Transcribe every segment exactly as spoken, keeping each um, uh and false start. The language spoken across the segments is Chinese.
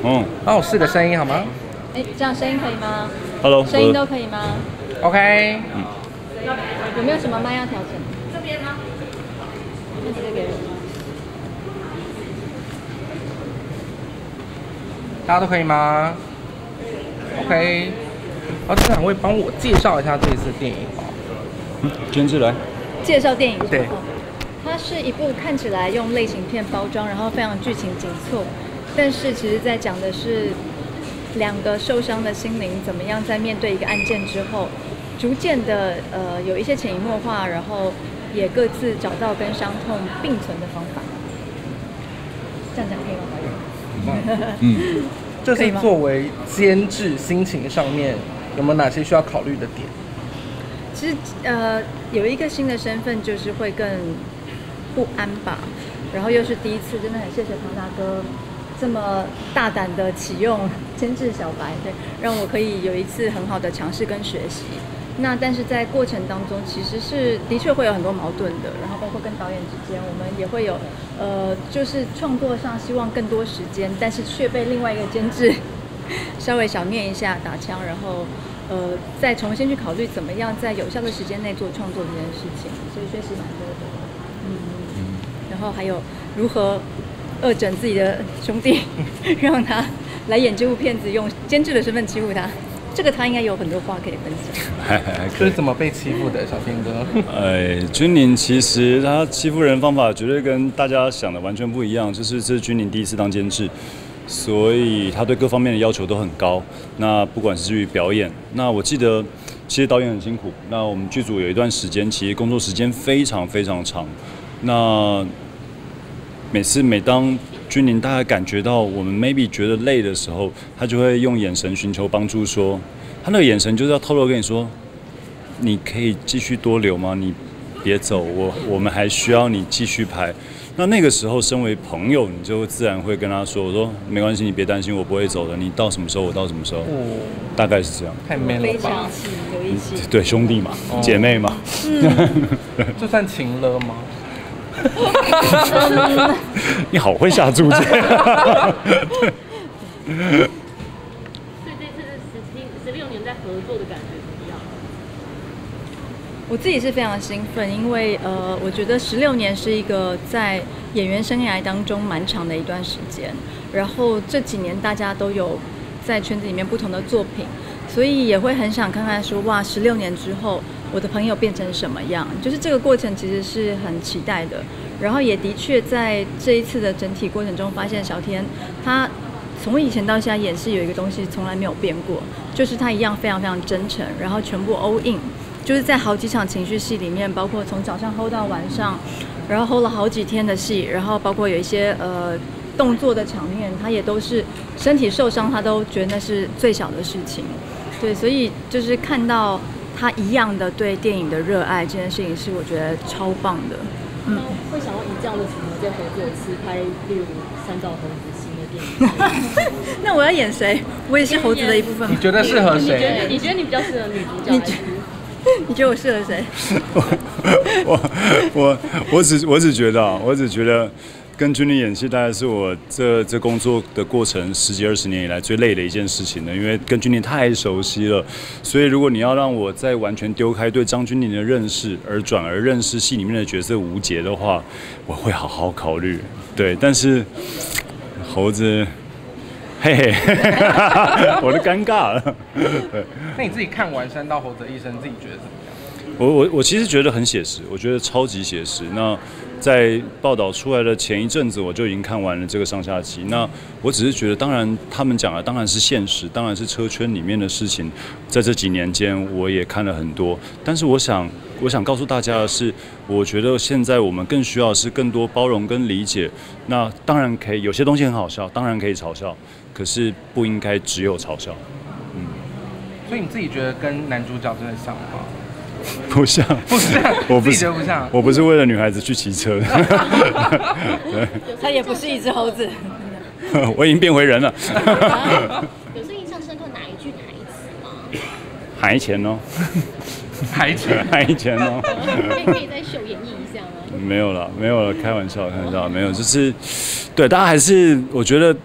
嗯， 帮我试个声音好吗？ 哎，这样声音可以吗 ？Hello， 声音都可以吗 ？OK。嗯。 有没有什么麦要调整？这边吗？那直接给人。 大家都可以吗 ？OK。好，这两位帮我介绍一下这一次的电影吧。 嗯，监制来。 介绍电影。 对。 它是一部看起来用类型片包装，然后非常剧情紧凑，但是其实在讲的是两个受伤的心灵怎么样在面对一个案件之后，逐渐的呃有一些潜移默化，然后也各自找到跟伤痛并存的方法。这样讲可以吗？ 嗯，这是作为监制心情上面有没有哪些需要考虑的点？ 其实呃有一个新的身份，就是会更不安吧，然后又是第一次，真的很谢谢庞大哥这么大胆的启用监制小白，对，让我可以有一次很好的尝试跟学习。那但是在过程当中，其实是的确会有很多矛盾的，然后包括跟导演之间，我们也会有呃，就是创作上希望更多时间，但是却被另外一个监制稍微小念一下打枪，然后呃再重新去考虑怎么样在有效的时间内做创作这件事情，所以学习蛮多的。嗯，然后还有如何恶整自己的兄弟，让他来演这部片子，用监制的身份欺负他，这个他应该有很多话可以分享。 就是怎么被欺负的，小天哥。 哎，君宁其实他欺负人方法绝对跟大家想的完全不一样，就是这是君宁第一次当监制，所以他对各方面的要求都很高。那不管是至于表演，那我记得其实导演很辛苦，那我们剧组有一段时间其实工作时间非常非常长。那每次每当君宁大概感觉到我们 maybe 觉得累的时候，他就会用眼神寻求帮助说，他那个眼神就是要透露跟你说，你可以继续多留吗？你别走，我我们还需要你继续拍。那那个时候身为朋友，你就自然会跟他说，我说没关系，你别担心，我不会走的，你到什么时候我到什么时候。哦，大概是这样。 太 man 了吧？ 非常有义气。 对，兄弟嘛，哦、姐妹嘛。 嗯、 这算情勒吗？ 你好会下注解。 所以这次十七、十六年在合作的感觉怎么样？ 我自己是非常兴奋，因为呃，我觉得十六年是一个在演员生涯当中蛮长的一段时间。然后这几年大家都有在圈子里面不同的作品，所以也会很想看看说，哇，十六年之后我的朋友变成什么样？就是这个过程其实是很期待的。然后也的确在这一次的整体过程中，发现小天他从以前到现在演戏有一个东西从来没有变过，就是他一样非常非常真诚，然后全部 all in， 就是在好几场情绪戏里面，包括从早上 hold 到晚上，然后 hold 了好几天的戏，然后包括有一些呃动作的场面，他也都是身体受伤，他都觉得那是最小的事情。对，所以就是看到他一样的对电影的热爱，这件事情是我觉得超棒的。 嗯，会想要以这样的组合在合作次拍，例如三道猴子新的电影。 那我要演谁？我也是猴子的一部分。 你觉得适合谁？ 你觉得你比较适合女主角？ 你觉你觉得我适合谁？ 我我我只我只觉得啊，我只觉得跟君宁演戏，大概是我这这工作的过程十几二十年以来最累的一件事情了，因为跟君宁太熟悉了，所以如果你要让我再完全丢开对张君宁的认识，而转而认识戏里面的角色吴杰的话，我会好好考虑。对，但是猴子，嘿嘿，我都尴尬了。对， 那你自己看完《山道猴子的一生》，自己觉得怎么样？ 我我我其实觉得很写实，我觉得超级写实。那在报道出来的前一阵子，我就已经看完了这个上下集。那我只是觉得，当然他们讲的当然是现实，当然是车圈里面的事情。在这几年间，我也看了很多。但是我想，我想告诉大家的是，我觉得现在我们更需要的是更多包容跟理解。那当然可以，有些东西很好笑，当然可以嘲笑，可是不应该只有嘲笑。嗯。 所以你自己觉得跟男主角真的像吗？ 不像， 不像， 我不是，不像， 我不是为了女孩子去骑车的。 他也不是一只猴子。 我已经变回人了。 有最印象深刻哪一句台词吗？ 还钱哦。 还钱， 还钱哦。 可以可以再秀演绎一下吗？ 没有了，没有了，开玩笑，开玩笑，没有，就是对大家还是我觉得。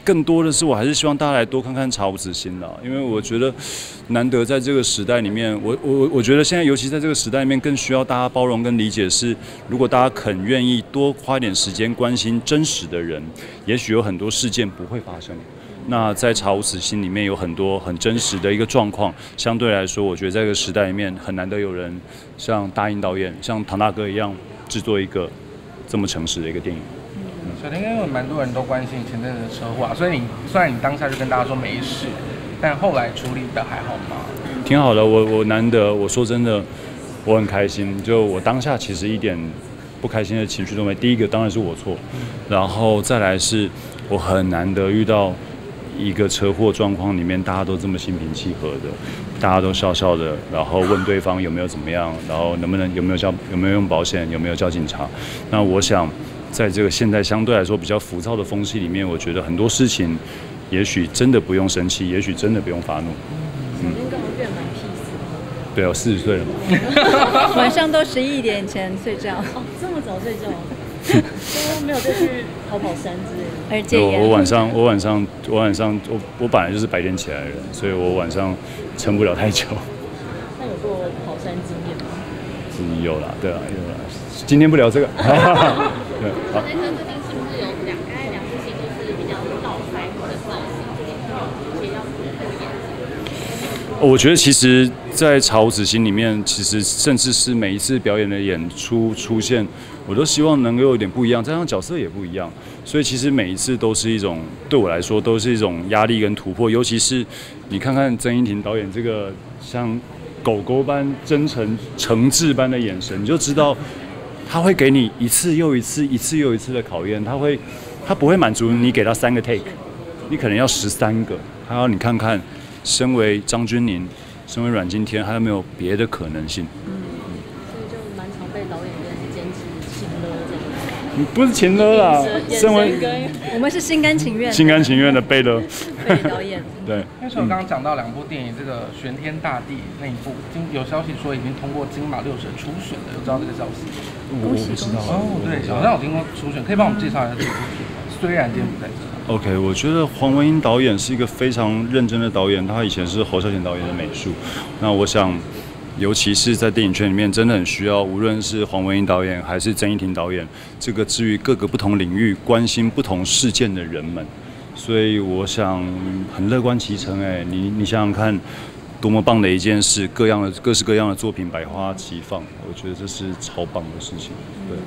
更多的是我还是希望大家来多看看《查无此心》啦，因为我觉得难得在这个时代里面，我我我觉得现在尤其在这个时代里面，更需要大家包容跟理解是，如果大家肯愿意多花一点时间关心真实的人，也许有很多事件不会发生。那在《查无此心》里面有很多很真实的一个状况，相对来说，我觉得在这个时代里面很难得有人像大英导演、像唐大哥一样制作一个这么诚实的一个电影。 嗯、小天，因为蛮多人都关心前阵子的车祸啊，所以你虽然你当下就跟大家说没事，但后来处理的还好吗？ 挺好的，我我难得，我说真的，我很开心。就我当下其实一点不开心的情绪都没。第一个当然是我错，然后再来是我很难得遇到一个车祸状况里面，大家都这么心平气和的，大家都笑笑的，然后问对方有没有怎么样，然后能不能有没有交有没有用保险，有没有叫警察。那我想，在这个现在相对来说比较浮躁的风气里面，我觉得很多事情，也许真的不用生气，也许真的不用发怒。 嗯，刚刚变蛮 peace 的。 对，我四十岁了嘛。 晚上都十一点前睡觉。 哦，这么早睡觉？都没有再去跑跑山之类的。 而且我我晚上我晚上我晚上我我本来就是白天起来的人，所以我晚上撑不了太久。 那有过跑山经验吗？ 是有啦，对啊，有啦。今天不聊这个。对，好。 那这部是不是有两大概两部戏都是比较倒拍或者造型，就是有一些要突破眼睛？ 我觉得其实，在《查无此心》里面，其实甚至是每一次表演的演出出现，我都希望能够有点不一样，加上角色也不一样，所以其实每一次都是一种对我来说都是一种压力跟突破。尤其是你看看曾荫庭导演这个像狗狗般真诚诚挚般的眼神，你就知道他会给你一次又一次、一次又一次的考验。他会，他不会满足你给他三个 take， 你可能要十三个，他要你看看。身为张钧甯，身为阮经天，还有没有别的可能性？ 嗯，所以就蛮常被导演跟监制情勒这样。 你不是情勒啦，身为我们是心甘情愿， 心甘情愿的被勒。 被导演。 对。 因为我刚刚讲到两部电影，这个《玄天大帝》那一部，经有消息说已经通过金马六十初选了，有知道这个消息？ 恭喜恭喜！ 哦，对，好像有听过初选，可以帮我们介绍一下这部片吗？虽然今天不在这。 OK， 我觉得黄文英导演是一个非常认真的导演，他以前是侯孝贤导演的美术。那我想，尤其是在电影圈里面，真的很需要，无论是黄文英导演还是曾荫庭导演，这个至于各个不同领域、关心不同事件的人们。所以我想很乐观其成。哎，你你想想看，多么棒的一件事，各样的各式各样的作品百花齐放，我觉得这是超棒的事情。对。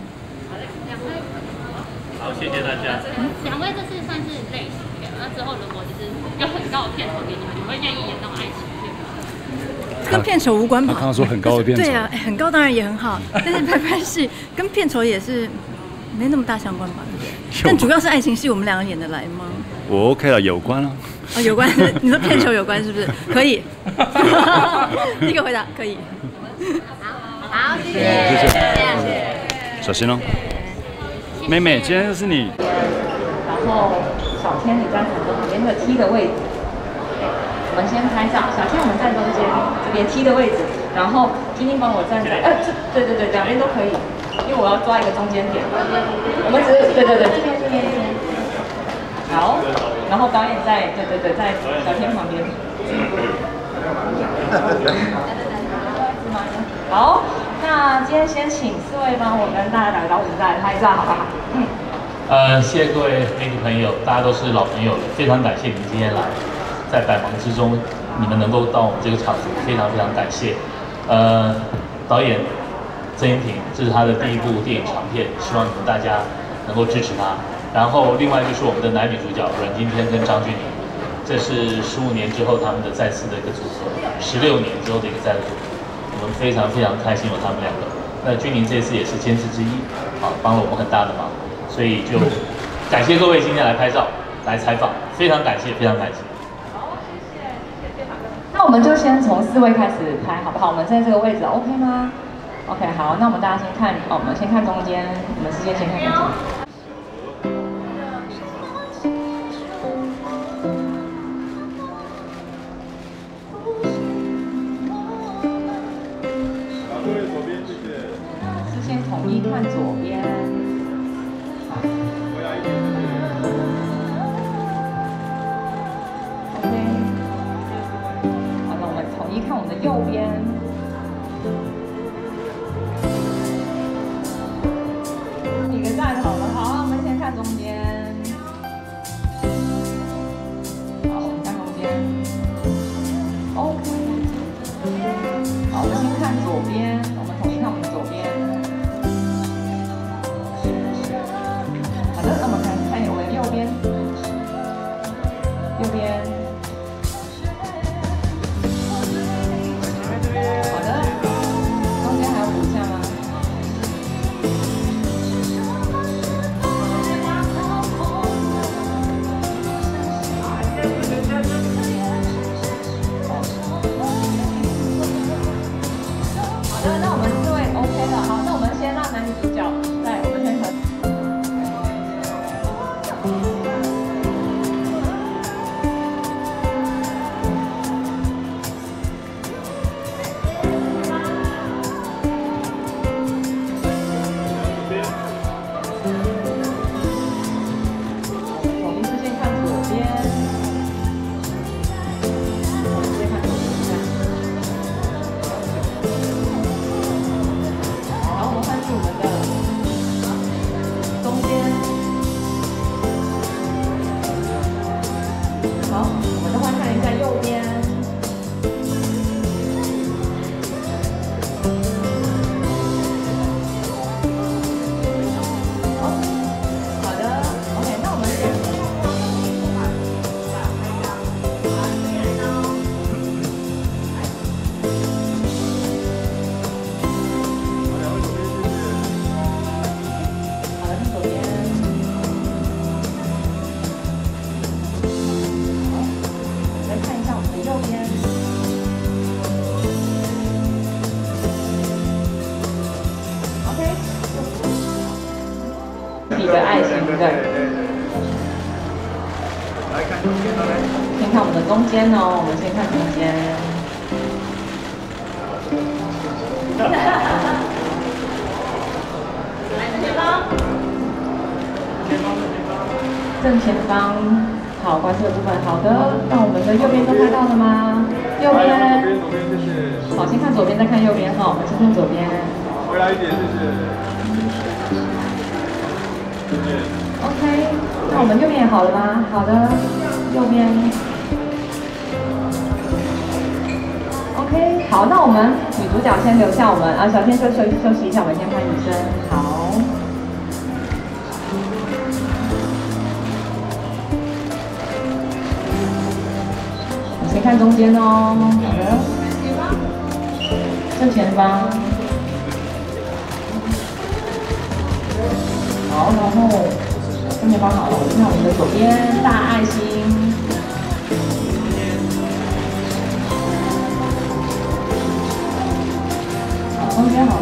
好，谢谢大家。 两位这次算是类型片，那之后如果就是有很高的片酬给你们，你会愿意演那种爱情片吗？ 跟片酬无关吧？ 他刚刚说很高的片酬。 对啊，很高当然也很好，但是拍拍戏跟片酬也是没那么大相关吧？对不对？但主要是爱情戏，我们两个演得来吗？ 我 OK 了，有关啊。 哦，有关，你说片酬有关是不是？可以。第一个回答可以。 好，谢谢， 谢谢，谢谢，小心哦。妹妹，今天就是你。 然后小天你站旁边的 T 的位置，我们先拍照。小天我们站中间，这边 T 的位置，然后晶晶帮我站在，呃，这对对对，两边都可以，因为我要抓一个中间点。我们只是对对对，这边这边这边。好，然后导演在对对对，在小天旁边。好。那今天先请四位帮我跟大家打个招呼，再来拍照，好不好？嗯。 呃，谢谢各位媒体朋友，大家都是老朋友了，非常感谢你们今天来，在百忙之中你们能够到我们这个场子，非常非常感谢。呃，导演曾荫庭，这是他的第一部电影长片，希望你们大家能够支持他。然后另外就是我们的男女主角阮经天跟张钧甯，这是十五年之后他们的再次的一个组合，十六年之后的一个再次组合。我们非常非常开心有他们两个。那钧甯这次也是监制之一，啊，帮了我们很大的忙，所以就感谢各位今天来拍照、来采访，非常感谢，非常感谢。 好，谢谢，谢谢法哥。那我们就先从四位开始拍，好不好？我们在这个位置 ，OK 吗 ？OK， 好，那我们大家先看，哦，我们先看中间，我们时间先看中间。统一看左边，好。 的右边。比个赞好了，好，我们先看中间。好，我们看中间。OK。好，我们先看左边，我们统一看我们左边。好的，那我们看看我们右边。右边。好的，中间还有补项吗？好的，那我们四位 OK 了，好，那我们先让男女主角来，我们先和。比个爱心，对不对？来看中间哦，先看我们的中间哦，我们先看中间。正前方，好，关注的部分，好的。那我们的右边都看到了吗？右边。左边，谢谢。好，先看左边，再看右边哈。我们先看左边。回来一点，谢谢。OK， 那我们右边也好了吗？好的，右边。OK， 好，那我们女主角先留下我们啊，小天休休休息一下，我们先拍女生。好。你先看中间哦。好的。正前方。好，然后正前方好了，我们看我们的左边大爱心。好，中间好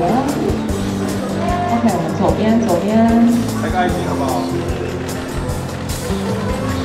了。OK， 我们左边左边。来个爱心好不好？